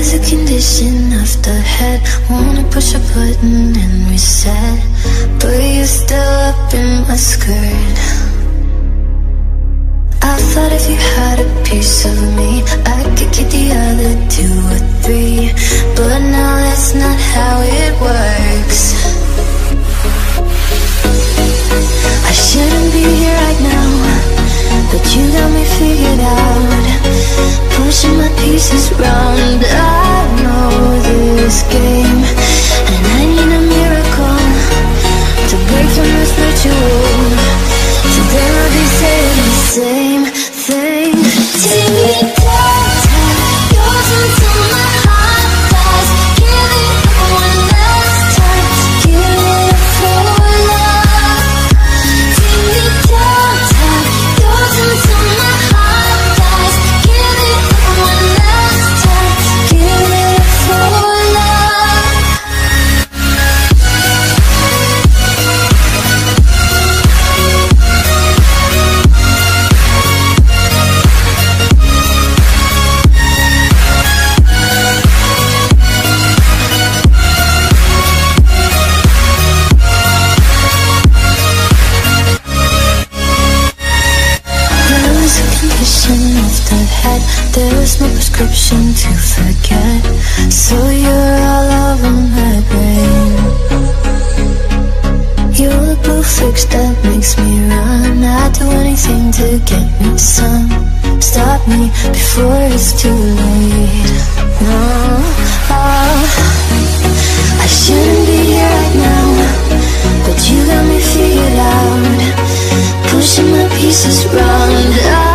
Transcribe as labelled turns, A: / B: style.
A: is a condition of the head. Wanna push a button and reset, but you're still up in my skirt. I thought if you had a piece of me, I could get the other 2 or 3, but now that's not how it works. I shouldn't be here right now, but you got me figured out. Pushing my pieces round, I know this game, and I need a miracle to break from this ritual. Today I'll be saying the same thing. Take me down, goes until my heart dies. Give it one last time, give it up for love. Take me down, goes until my heart dies. Give it one last time, give it up for love. Of the head, there is no prescription to forget, so you're all over my brain. You're the blue fix that makes me run. I'd do anything to get me some. Stop me before it's too late. No, I shouldn't be here right now, but you got me figured out. Pushing my pieces round.